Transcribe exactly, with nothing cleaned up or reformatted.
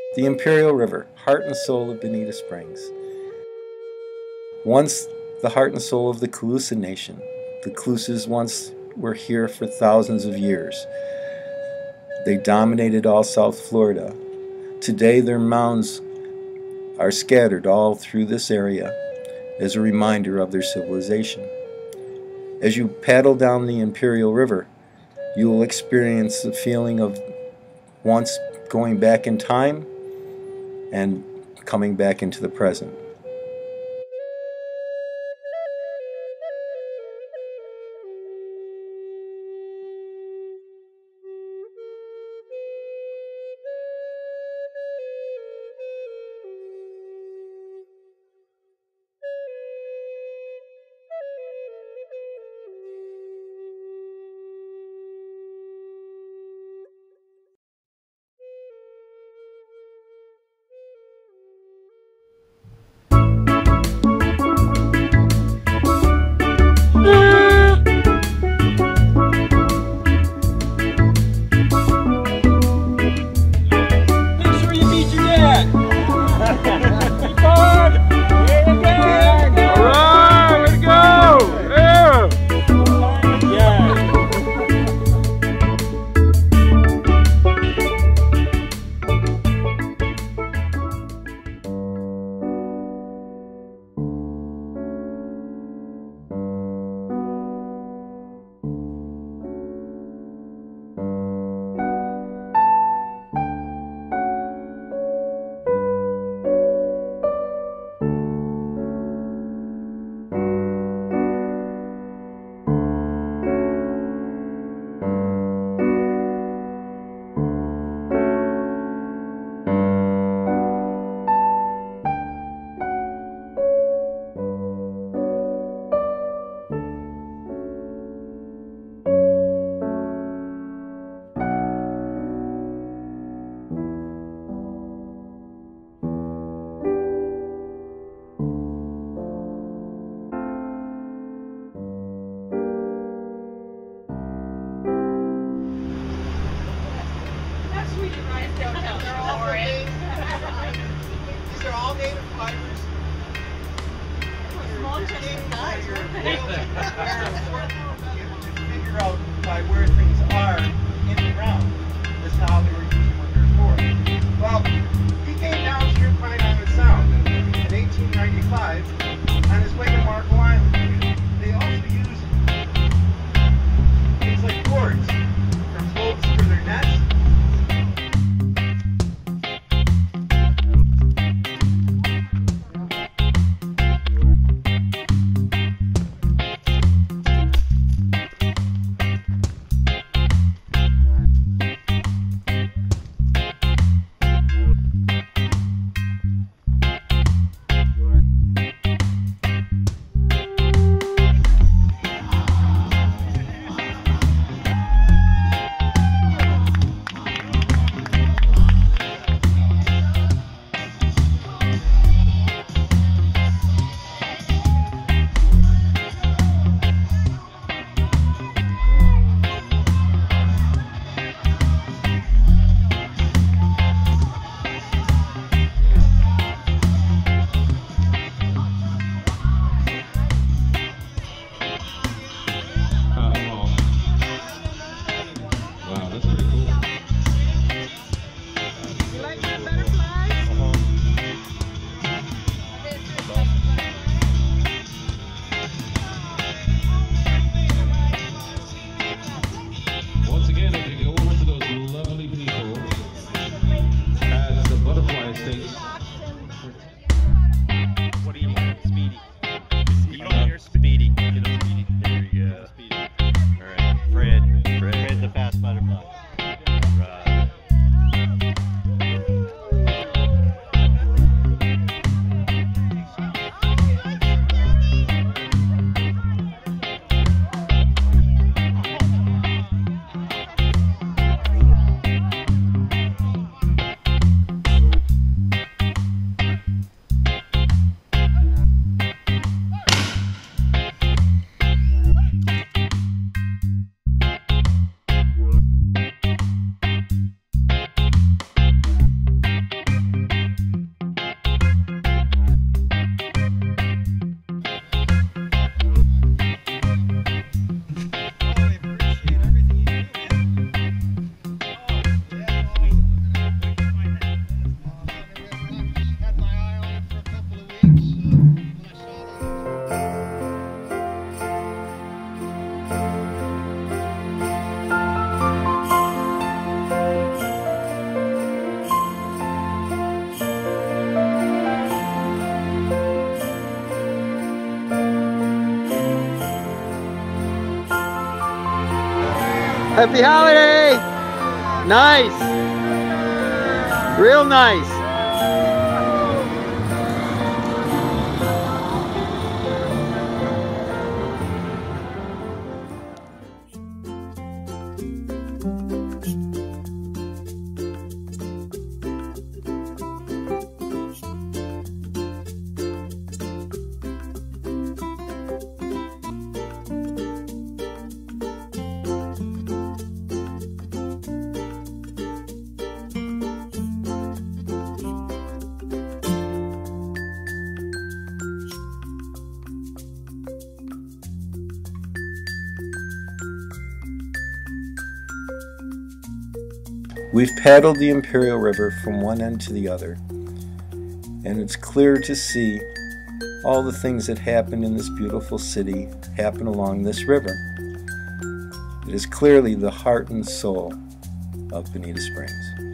The Imperial River, heart and soul of Bonita Springs. Once the heart and soul of the Calusa Nation. The Calusas once were here for thousands of years. They dominated all South Florida. Today their mounds are scattered all through this area as a reminder of their civilization. As you paddle down the Imperial River, you will experience the feeling of once going back in time and coming back into the present. These are all native fibers. Small Chinese guys. Figure out by where things are in the ground. That's how they were using what they're for. Well, he came down through Pine Island Sound in eighteen ninety-five on his way to Marco Island. They also use things like cords for floats for their nets. Happy holiday! Nice! Real nice! We've paddled the Imperial River from one end to the other, and it's clear to see all the things that happen in this beautiful city happen along this river. It is clearly the heart and soul of Bonita Springs.